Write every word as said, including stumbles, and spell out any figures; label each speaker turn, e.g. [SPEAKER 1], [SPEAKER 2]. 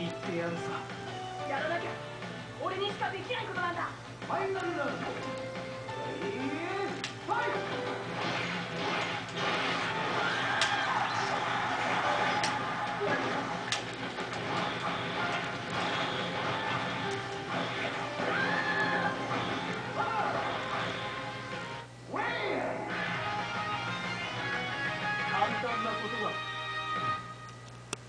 [SPEAKER 1] 言ってやるさ。
[SPEAKER 2] やらなきゃ俺にしかできないことなんだ。
[SPEAKER 1] ファイナルラウンド、レディーファイト。